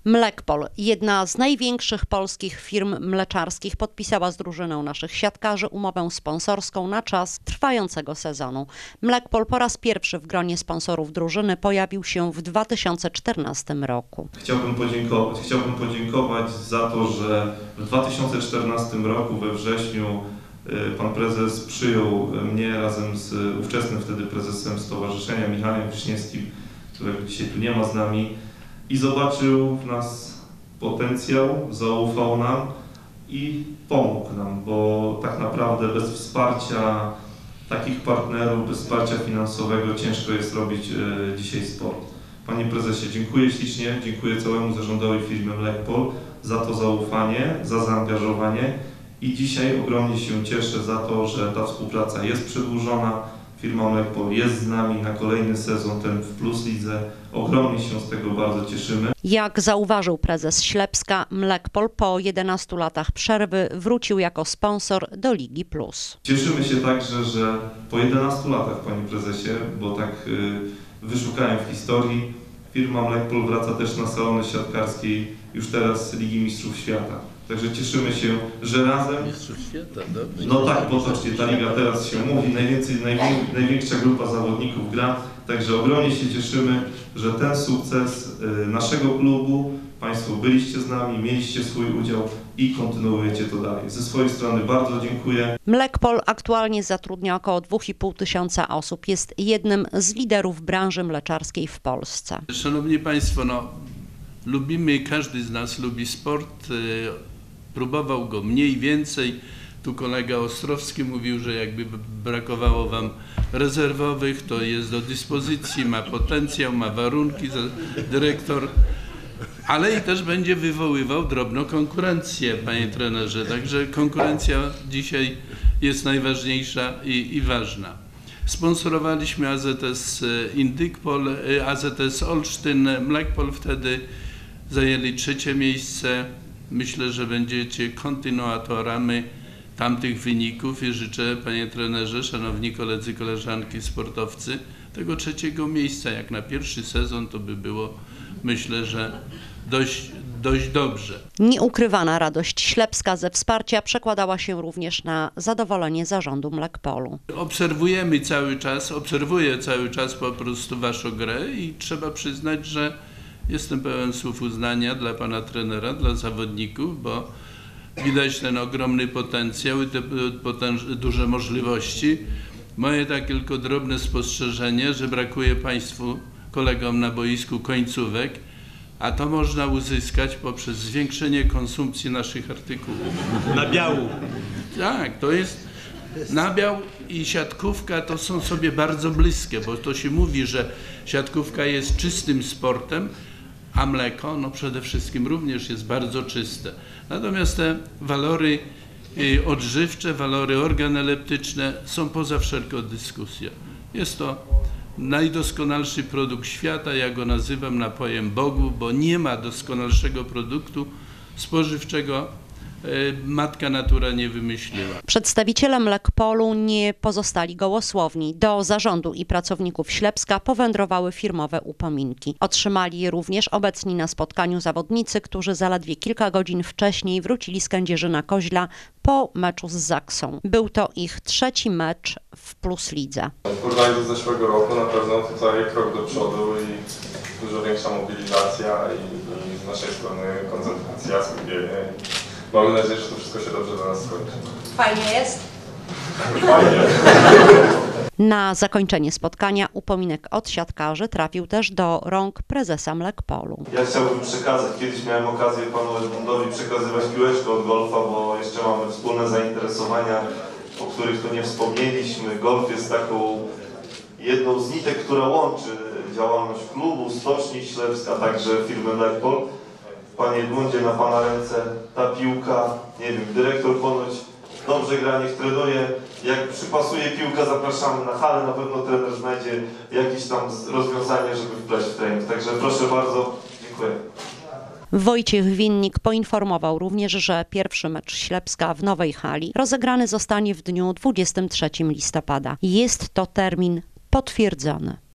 Mlekpol, jedna z największych polskich firm mleczarskich, podpisała z drużyną naszych siatkarzy umowę sponsorską na czas trwającego sezonu. Mlekpol po raz pierwszy w gronie sponsorów drużyny pojawił się w 2014 roku. Chciałbym podziękować za to, że w 2014 roku we wrześniu pan prezes przyjął mnie razem z ówczesnym wtedy prezesem stowarzyszenia Michałem Wiśniewskim, którego dzisiaj tu nie ma z nami, i zobaczył w nas potencjał, zaufał nam i pomógł nam, bo tak naprawdę bez wsparcia takich partnerów, bez wsparcia finansowego ciężko jest robić dzisiaj sport. Panie prezesie, dziękuję ślicznie, dziękuję całemu zarządowi firmy Mlekpol za to zaufanie, za zaangażowanie i dzisiaj ogromnie się cieszę za to, że ta współpraca jest przedłużona. Firma Mlekpol jest z nami na kolejny sezon, ten w Plus Lidze. Ogromnie się z tego bardzo cieszymy. Jak zauważył prezes Ślepska, Mlekpol po 11 latach przerwy wrócił jako sponsor do Ligi Plus. Cieszymy się także, że po 11 latach, panie prezesie, bo tak wyszukałem w historii, firma Mlekpol wraca też na salony siatkarskiej już teraz Ligi Mistrzów Świata. Także cieszymy się, że razem... Mistrzów Świata, dobrze. No tak, potocznie ta liga teraz się mówi, największa grupa zawodników gra. Także ogromnie się cieszymy, że ten sukces naszego klubu, Państwo byliście z nami, mieliście swój udział i kontynuujecie to dalej. Ze swojej strony bardzo dziękuję. Mlekpol aktualnie zatrudnia około 2,5 tysiąca osób. Jest jednym z liderów branży mleczarskiej w Polsce. Szanowni Państwo, lubimy, każdy z nas lubi sport, próbował go mniej więcej. Tu kolega Ostrowski mówił, że jakby brakowało Wam rezerwowych, to jest do dyspozycji, ma potencjał, ma warunki, dyrektor, ale i też będzie wywoływał drobną konkurencję, panie trenerze. Także konkurencja dzisiaj jest najważniejsza i ważna. Sponsorowaliśmy AZS Indykpol, AZS Olsztyn, Mlekpol wtedy zajęli 3. miejsce. Myślę, że będziecie kontynuatorami tamtych wyników i życzę, panie trenerze, szanowni koledzy, koleżanki, sportowcy, tego 3. miejsca. Jak na pierwszy sezon to by było, myślę, że dość dobrze. Nieukrywana radość Ślepska ze wsparcia przekładała się również na zadowolenie zarządu Mlekpolu. Obserwuję cały czas po prostu waszą grę i trzeba przyznać, że jestem pełen słów uznania dla pana trenera, dla zawodników, bo widać ten ogromny potencjał i te duże możliwości. Moje takie tylko drobne spostrzeżenie, że brakuje Państwu, kolegom na boisku końcówek, a to można uzyskać poprzez zwiększenie konsumpcji naszych artykułów. Nabiału. Tak, to jest nabiał i siatkówka to są sobie bardzo bliskie, bo to się mówi, że siatkówka jest czystym sportem, a mleko przede wszystkim również jest bardzo czyste. Natomiast te walory odżywcze, walory organoleptyczne są poza wszelką dyskusją. Jest to najdoskonalszy produkt świata, ja go nazywam napojem Bogu, bo nie ma doskonalszego produktu spożywczego, matka natura nie wymyśliła. Przedstawiciele Mlekpolu nie pozostali gołosłowni. Do zarządu i pracowników Ślepska powędrowały firmowe upominki. Otrzymali je również obecni na spotkaniu zawodnicy, którzy zaledwie kilka godzin wcześniej wrócili z Kędzierzyna-Koźla po meczu z Zaksą. Był to ich 3. mecz w Plus Lidze. W porównaniu do zeszłego roku na pewno tutaj krok do przodu i dużo większa mobilizacja i z naszej strony koncentracja, skupienie. Mamy nadzieję, że to wszystko się dobrze dla nas skończy. Fajnie jest? Fajnie. Na zakończenie spotkania upominek od siatkarzy trafił też do rąk prezesa Mlekpolu. Ja chciałbym przekazać, kiedyś miałem okazję panu Edmundowi przekazywać piłeczkę od golfa, bo jeszcze mamy wspólne zainteresowania, o których tu nie wspomnieliśmy. Golf jest taką jedną z nitek, która łączy działalność klubu, Stoczni Ślepska, także firmy Mlekpol. Panie Edmundzie, na pana ręce ta piłka, nie wiem, dyrektor ponoć dobrze gra, niech trenuje. Jak przypasuje piłka, zapraszamy na halę, na pewno trener znajdzie jakieś tam rozwiązanie, żeby wpleść w trening. Także proszę bardzo, dziękuję. Wojciech Winnik poinformował również, że pierwszy mecz Ślepska w nowej hali rozegrany zostanie w dniu 23 listopada. Jest to termin potwierdzony.